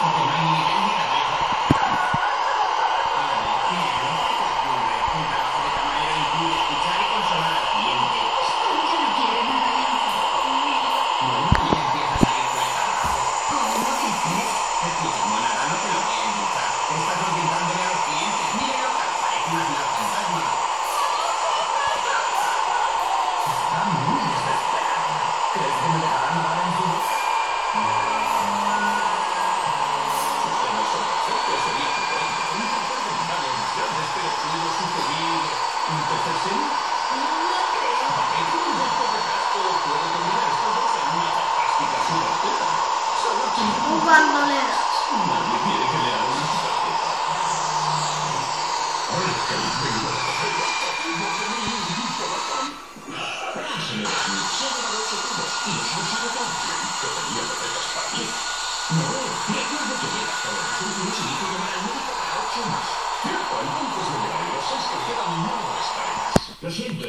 porque no hay nivel de cabeza. Un trabajo de camarero incluye escuchar y consolar al cliente. Ya no quiere nada íntimo conmigo. Bueno, y empieza a salir por el trabajo. ¿Cómo dices? Escucha, monada, no te lo quieres buscar. Estás orientándole a los clientes. Mira loca, parece una ciudad fantasma. Está muy desesperada. ¿Crees que me dejarán dar en su boca? Sucesos sobresalientes sería diferente. Intentar dominar las emociones, pero pudo sugerir un tercer sello. No lo creo. En un golpe de gasto puede combinar estos dos en una fantástica superteta. Solo Un bandoleras. nadie quiere que le hagan una superteta. ¡Ay, qué lindo! Señora Smith, se ha grabado ese tema y nos ha sido tan bien que tenía que detestarle. No, recuerdo que llega todos los últimos y dice llamar al médico para 8 más. Cierto, entonces me llevaré los 6 que quedan no estaré más. Lo siento.